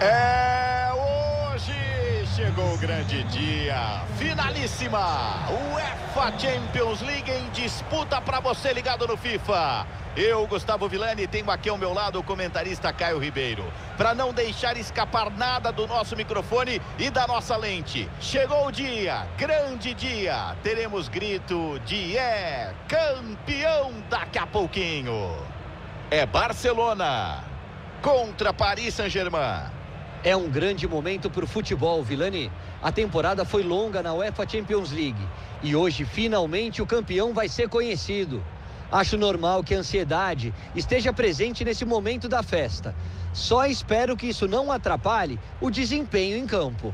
Hoje chegou o grande dia, finalíssima, UEFA Champions League em disputa para você ligado no FIFA. Eu, Gustavo Villani, tenho aqui ao meu lado o comentarista Caio Ribeiro, para não deixar escapar nada do nosso microfone e da nossa lente. Chegou o dia, grande dia, teremos grito de campeão daqui a pouquinho. É Barcelona contra Paris Saint-Germain. É um grande momento para o futebol, Villani. A temporada foi longa na UEFA Champions League e hoje, finalmente, o campeão vai ser conhecido. Acho normal que a ansiedade esteja presente nesse momento da festa. Só espero que isso não atrapalhe o desempenho em campo.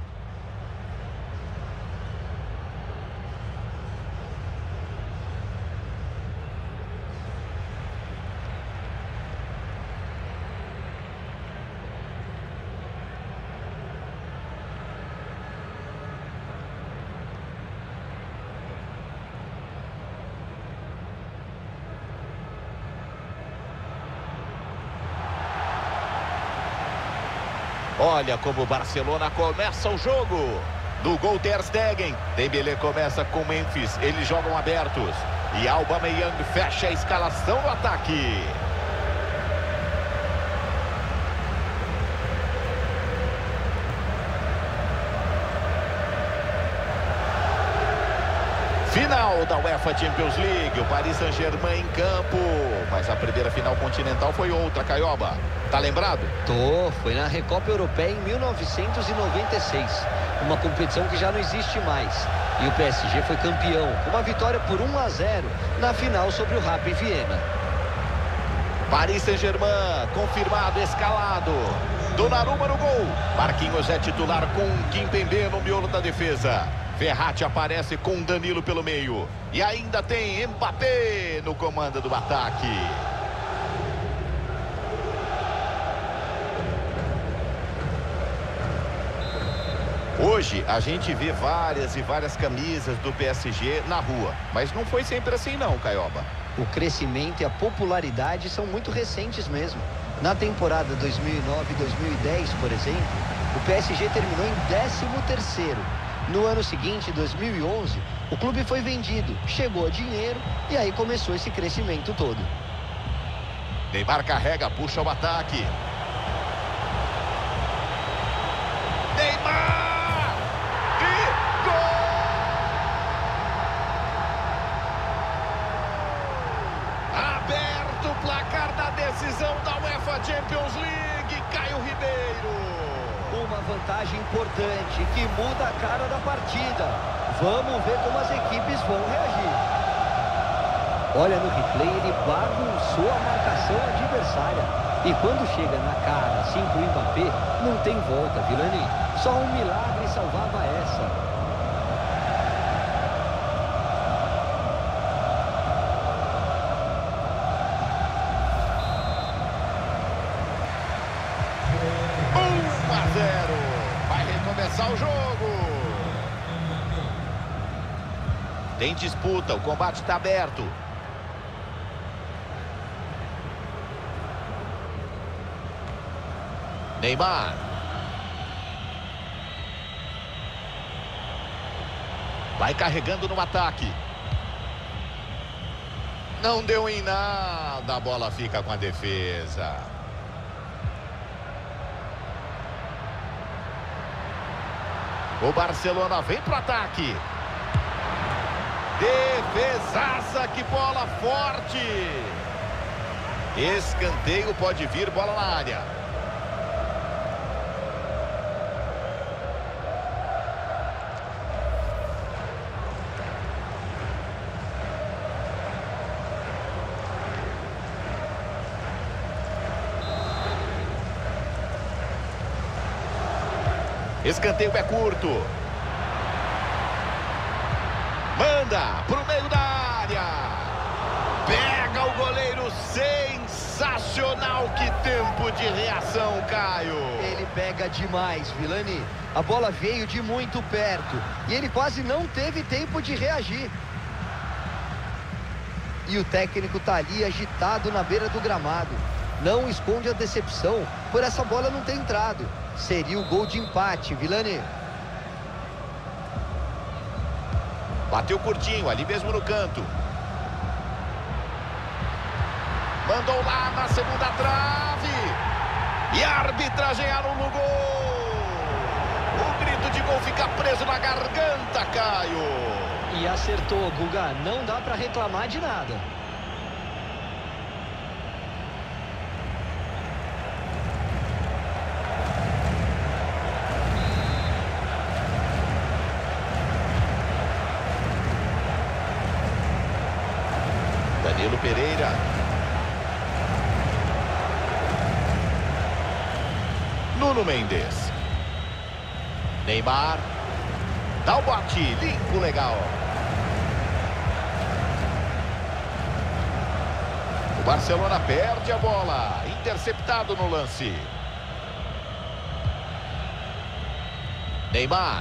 Olha como o Barcelona começa o jogo. Do gol Ter Stegen. Dembélé começa com Memphis. Eles jogam abertos. E Aubameyang fecha a escalação no ataque. Final da UEFA Champions League, o Paris Saint-Germain em campo. Mas a primeira final continental foi outra, Caioba. Tá lembrado? Foi na Recopa Europeia em 1996. Uma competição que já não existe mais. E o PSG foi campeão, com uma vitória por 1-0 na final sobre o Rapid Viena. Paris Saint-Germain, confirmado, escalado. Donnarumma no gol. Marquinhos é titular com Kimpembe no miolo da defesa. Verratti aparece com Danilo pelo meio. E ainda tem Mbappé no comando do ataque. Hoje a gente vê várias e várias camisas do PSG na rua. Mas não foi sempre assim não, Caioba. O crescimento e a popularidade são muito recentes mesmo. Na temporada 2009-2010, por exemplo, o PSG terminou em 13º. No ano seguinte, 2011, o clube foi vendido, chegou a dinheiro e aí começou esse crescimento todo. Neymar carrega, puxa o ataque. Neymar! E gol! Aberto o placar da decisão da UEFA Champions League, Caio Ribeiro. Uma vantagem importante que muda a cara da partida. Vamos ver como as equipes vão reagir. Olha no replay, ele bagunçou a marcação adversária. E quando chega na cara assim pro Mbappé, não tem volta, Villani. Só um milagre salvava essa. Começar o jogo. Tem disputa, o combate está aberto. Neymar. Vai carregando no ataque. Não deu em nada, a bola fica com a defesa. O Barcelona vem pro ataque. Defesaça, que bola forte. Escanteio, pode vir, bola na área. Escanteio é curto. Manda pro meio da área. Pega o goleiro, sensacional. Que tempo de reação, Caio. Ele pega demais, Villani. A bola veio de muito perto e ele quase não teve tempo de reagir. E o técnico tá ali agitado na beira do gramado. Não esconde a decepção por essa bola não ter entrado. seria o gol de empate, Vilani. Bateu curtinho, ali mesmo no canto. Mandou lá na segunda trave. E a arbitragem anula o gol. O grito de gol fica preso na garganta, Caio. E acertou, Guga. Não dá para reclamar de nada. Danilo Pereira. Nuno Mendes. Neymar. Dá o bote. Limpo, legal. O Barcelona perde a bola. Interceptado no lance. Neymar.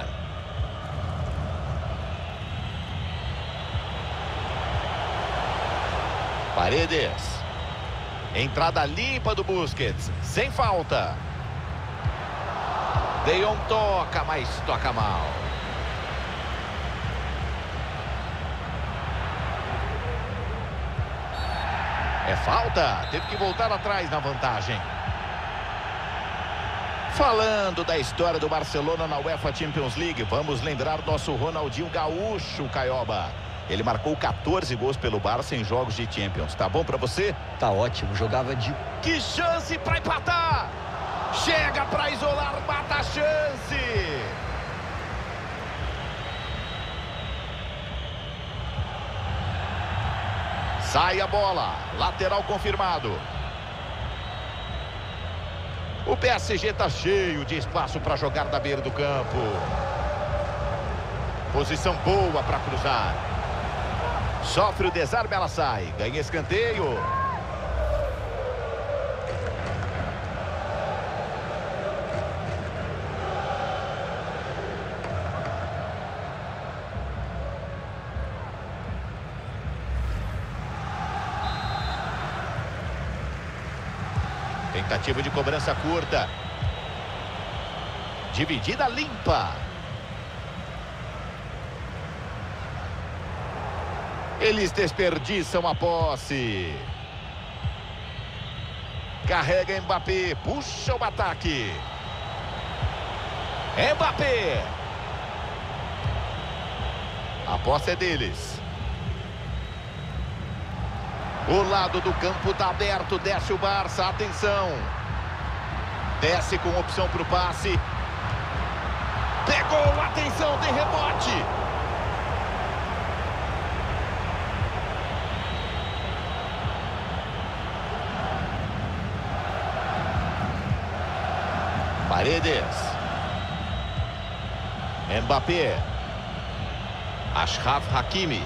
Paredes. Entrada limpa do Busquets. Sem falta. De Jong toca, mas toca mal. É falta. Teve que voltar atrás na vantagem. Falando da história do Barcelona na UEFA Champions League, vamos lembrar nosso Ronaldinho Gaúcho, Caioba. Ele marcou 14 gols pelo Barça em jogos de Champions. Tá bom pra você? Tá ótimo, jogava de... Que chance pra empatar! Chega pra isolar, mata a chance! Sai a bola, lateral confirmado. O PSG tá cheio de espaço para jogar da beira do campo. Posição boa para cruzar. Sofre o desarme, ela sai. Ganha escanteio. Tentativa de cobrança curta. Dividida limpa. Eles desperdiçam a posse. Carrega Mbappé. Puxa o ataque. Mbappé. A posse é deles. O lado do campo está aberto. Desce o Barça. Atenção. Desce com opção para o passe. Pegou. Atenção. Tem rebote. Paredes. Mbappé. Achraf Hakimi.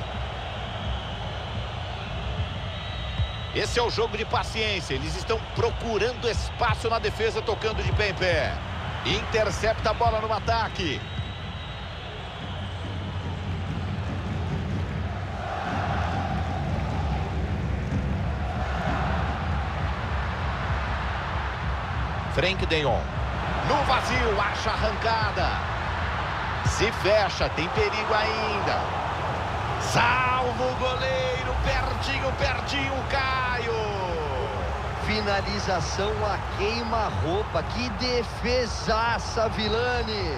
Esse é o jogo de paciência. Eles estão procurando espaço na defesa, tocando de pé em pé. Intercepta a bola no ataque. Frenkie de Jong. No vazio, acha arrancada. Se fecha, tem perigo ainda. Salva o goleiro, pertinho, pertinho, Caio. Finalização a queima-roupa. Que defesaça, Vilani.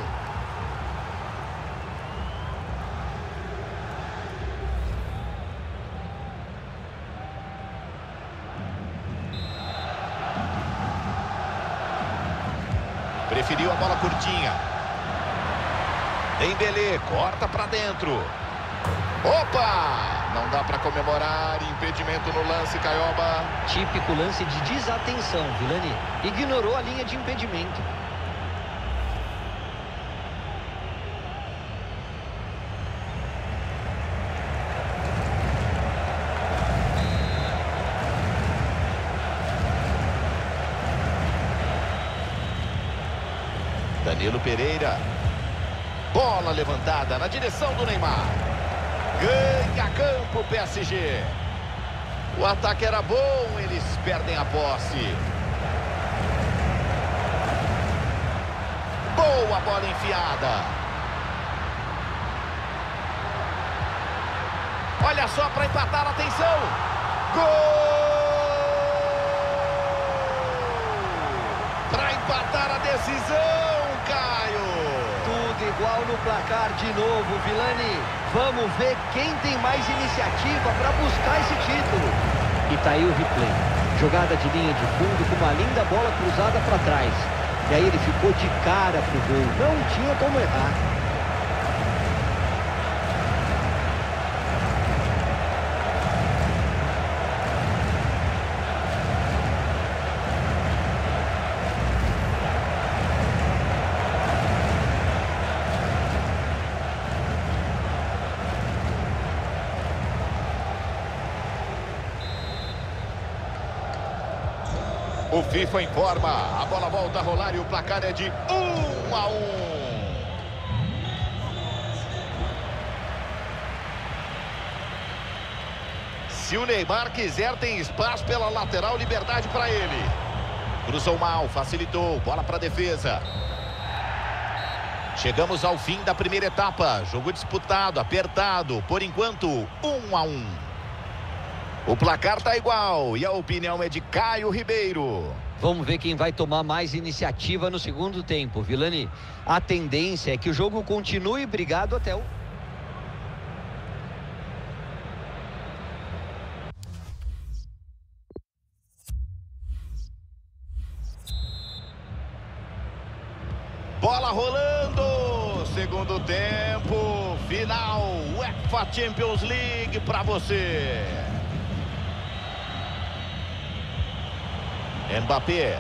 Preferiu a bola curtinha. Dembélé, corta pra dentro. Opa! Não dá pra comemorar. Impedimento no lance, Caioba. Típico lance de desatenção, Vilani. Ignorou a linha de impedimento. Danilo Pereira. Bola levantada na direção do Neymar. Ganha campo o PSG. O ataque era bom, eles perdem a posse. a bola enfiada. Olha só para empatar, atenção. Gol! Para empatar a decisão, Caio. Tudo igual no placar de novo, Vilani. Vamos ver quem tem mais iniciativa para buscar esse título. E tá aí o replay. Jogada de linha de fundo com uma linda bola cruzada para trás. E aí ele ficou de cara pro gol. Não tinha como errar. O FIFA informa, a bola volta a rolar e o placar é de 1-1. Se o Neymar quiser, tem espaço pela lateral, liberdade para ele. Cruzou mal, facilitou, bola para a defesa. Chegamos ao fim da primeira etapa, jogo disputado, apertado, por enquanto 1-1. O placar tá igual e a opinião é de Caio Ribeiro. Vamos ver quem vai tomar mais iniciativa no segundo tempo, Vilani. A tendência é que o jogo continue brigado até o... Bola rolando, segundo tempo, final, UEFA Champions League para você. Mbappé.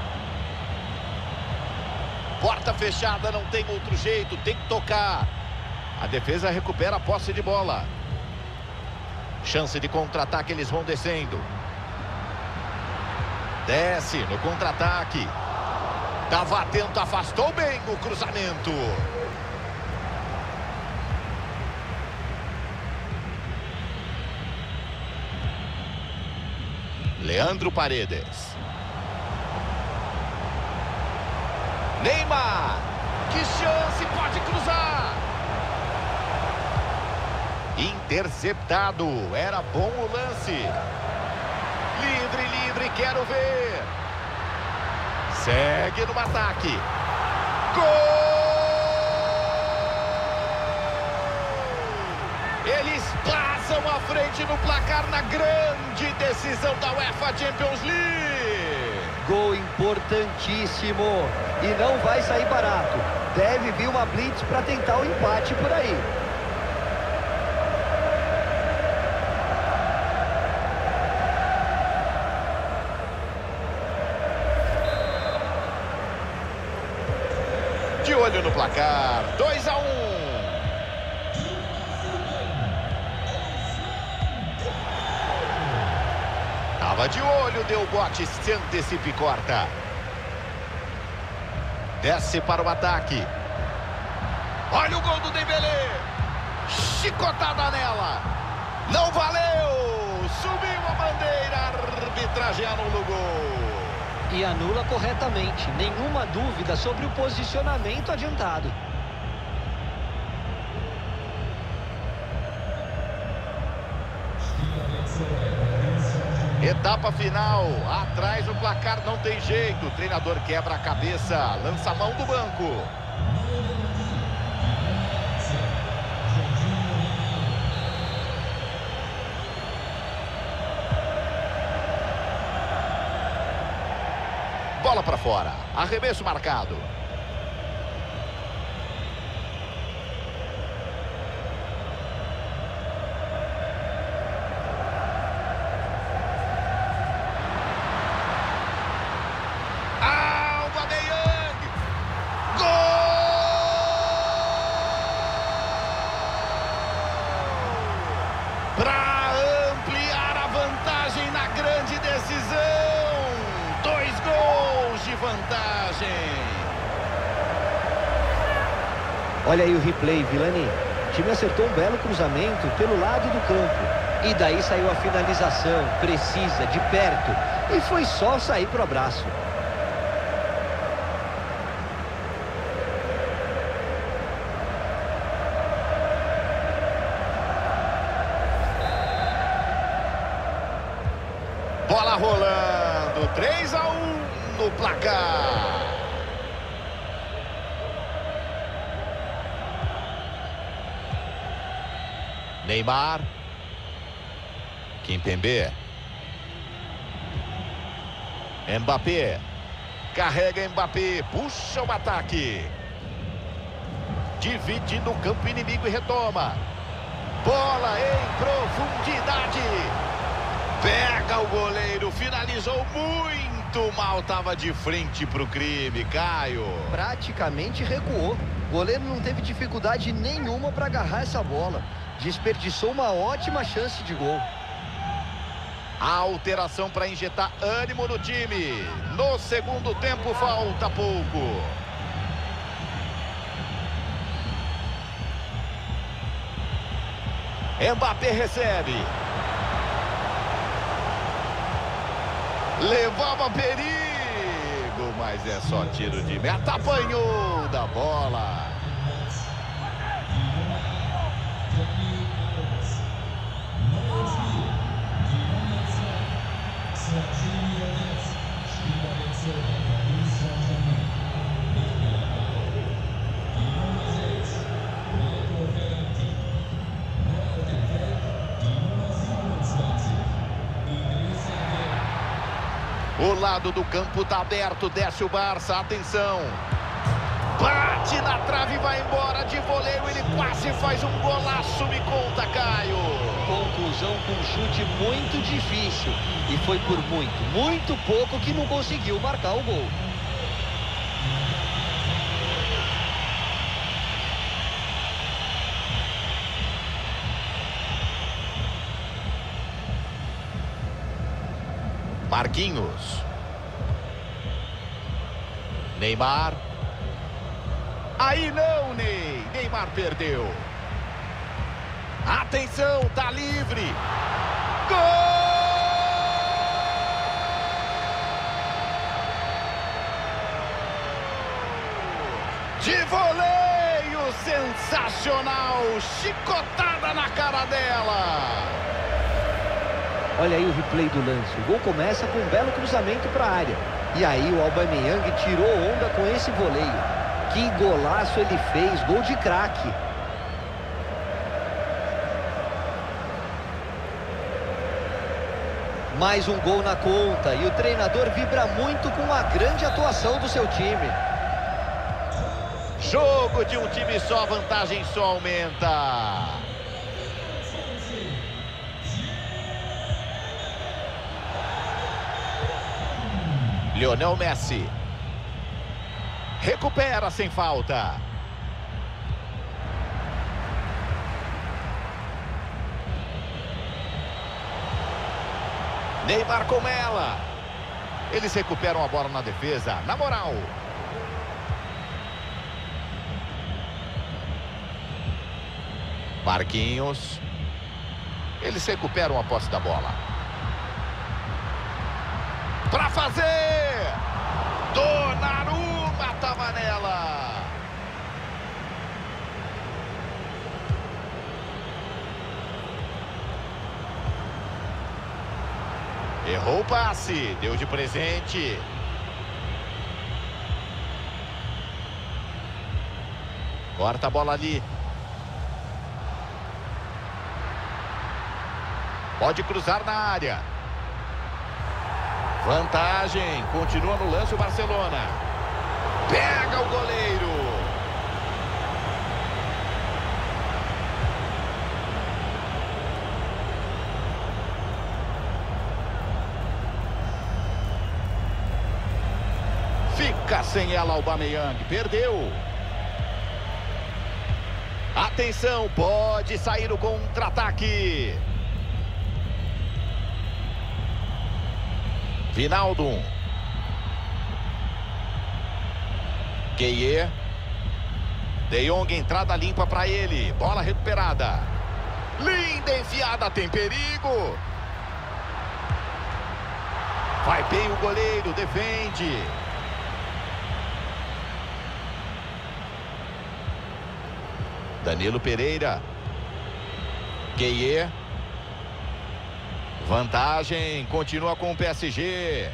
Porta fechada, não tem outro jeito, tem que tocar. A defesa recupera a posse de bola. Chance de contra-ataque, eles vão descendo. Desce no contra-ataque. Estava atento, afastou bem o cruzamento. Leandro Paredes. Neymar. Que chance, pode cruzar. Interceptado. Era bom o lance. Livre, quero ver. Segue no ataque. Gol! Eles passam à frente no placar na grande decisão da UEFA Champions League. Gol importantíssimo. E não vai sair barato. Deve vir uma blitz para tentar o empate por aí. De olho no placar, 2-1. Tava de olho, deu bote, se antecipa e corta. Desce para o ataque. Olha o gol do Dembélé. Chicotada nela. Não valeu. Subiu a bandeira, a arbitragem anula o gol. E anula corretamente, nenhuma dúvida sobre o posicionamento adiantado. Etapa final, atrás o placar não tem jeito, o treinador quebra a cabeça, lança a mão do banco. Bola para fora, arremesso marcado. Aubameyang! Gol! Para ampliar a vantagem na grande decisão. 2 gols de vantagem. Olha aí o replay, Vilani. O time acertou um belo cruzamento pelo lado do campo. E daí saiu a finalização, precisa, de perto. E foi só sair pro abraço. rolando. 3-1 no placar. Neymar. Kimpembe. Mbappé. Carrega Mbappé. Puxa o ataque. Divide no campo inimigo e retoma. Bola em profundidade. Pega o goleiro. Finalizou muito mal. Tava de frente para o crime. Caio. Praticamente recuou. O goleiro não teve dificuldade nenhuma para agarrar essa bola. Desperdiçou uma ótima chance de gol. A alteração para injetar ânimo no time. No segundo tempo falta pouco. Mbappé recebe. Levava perigo, mas é só tiro de meta. Apanhou da bola. O lado do campo está aberto, desce o Barça, atenção. Bate na trave e vai embora de voleio, ele quase faz um golaço, me conta, Caio. Conclusão com um chute muito difícil. E foi por muito pouco que não conseguiu marcar o gol. Marquinhos. Neymar. Aí não, Ney. Neymar perdeu. Atenção, tá livre. Gol! De voleio, sensacional. Chicotada na cara dela. Olha aí o replay do lance. O gol começa com um belo cruzamento para a área. E aí o Aubameyang tirou onda com esse voleio. Que golaço ele fez. Gol de craque. Mais um gol na conta. E o treinador vibra muito com a grande atuação do seu time. Jogo de um time só, a vantagem só aumenta. Lionel Messi. Recupera sem falta. Neymar com ela. Eles recuperam a bola na defesa. Na moral. Marquinhos. Eles recuperam a posse da bola. Para fazer. Donnarumma tava nela. Errou o passe, deu de presente. Corta a bola ali. Pode cruzar na área. Vantagem, continua no lance o Barcelona. Pega o goleiro. Fica sem ela o Aubameyang, perdeu. Atenção, pode sair o contra-ataque. Vinaldo. Gueye. De Jong, entrada limpa para ele. Bola recuperada. Linda enfiada, tem perigo. Vai bem o goleiro, defende. Danilo Pereira. Gueye. Vantagem, continua com o PSG.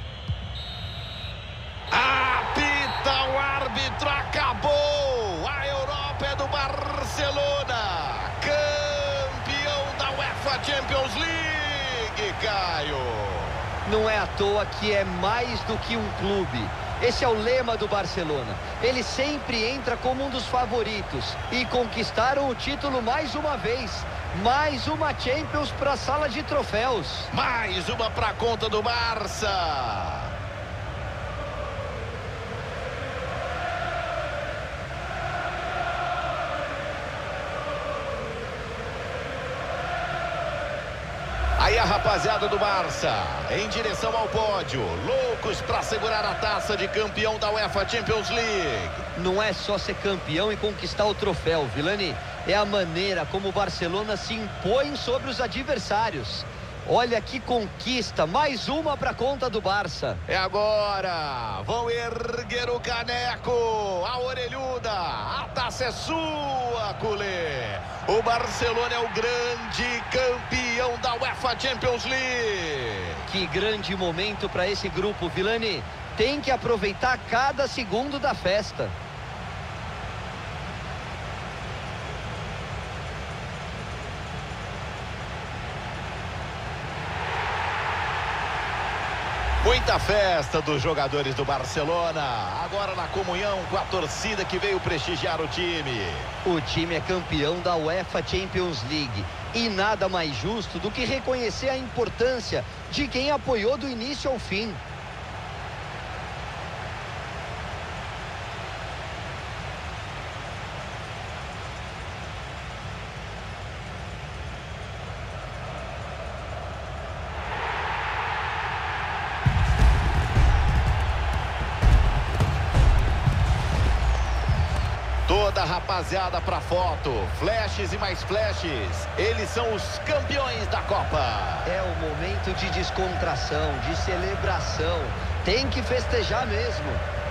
Apita o árbitro, acabou! A Europa é do Barcelona, campeão da UEFA Champions League, Caio. Não é à toa que é mais do que um clube. Esse é o lema do Barcelona. Ele sempre entra como um dos favoritos. E conquistaram o título mais uma vez. Mais uma Champions para a sala de troféus. Mais uma para a conta do Barça. Aí a rapaziada do Barça, em direção ao pódio, loucos para segurar a taça de campeão da UEFA Champions League. Não é só ser campeão e conquistar o troféu, Vilani. É a maneira como o Barcelona se impõe sobre os adversários. Olha que conquista, mais uma para conta do Barça. É agora, vão erguer o caneco, a orelhuda, a taça é sua, culé. O Barcelona é o grande campeão da UEFA Champions League. Que grande momento para esse grupo, Vilani. Tem que aproveitar cada segundo da festa. Muita festa dos jogadores do Barcelona, agora na comunhão com a torcida que veio prestigiar o time. O time é campeão da UEFA Champions League e nada mais justo do que reconhecer a importância de quem apoiou do início ao fim. Toda a rapaziada pra foto, flashes e mais flashes, eles são os campeões da Copa. É o momento de descontração, de celebração, tem que festejar mesmo.